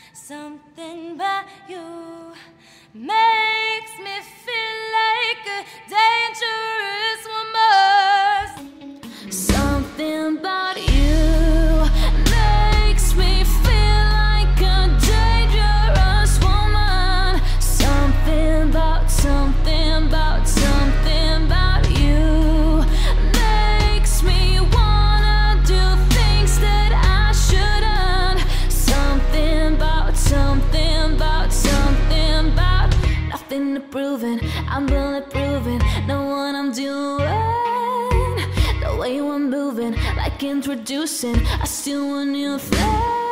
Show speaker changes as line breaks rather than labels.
Something about you makes me feel like a dangerous woman. Something about you makes me feel like a dangerous woman. Something about you makes me wanna do things that I shouldn't. Something about nothing to proving. I'm bulletproofing, know what I'm doing. The way we're moving, like introducing, I still want new things.